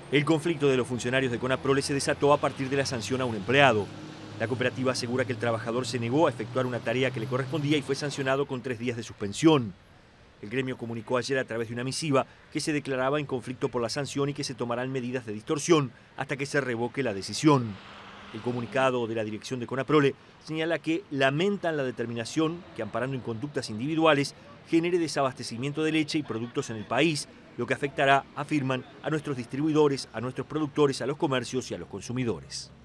El conflicto de los funcionarios de Conaprole se desató a partir de la sanción a un empleado. La cooperativa asegura que el trabajador se negó a efectuar una tarea que le correspondía y fue sancionado con 3 días de suspensión. El gremio comunicó ayer a través de una misiva que se declaraba en conflicto por la sanción y que se tomarán medidas de distorsión hasta que se revoque la decisión. El comunicado de la dirección de Conaprole señala que lamentan la determinación que, amparando en conductas individuales, genere desabastecimiento de leche y productos en el país, lo que afectará, afirman, a nuestros distribuidores, a nuestros productores, a los comercios y a los consumidores.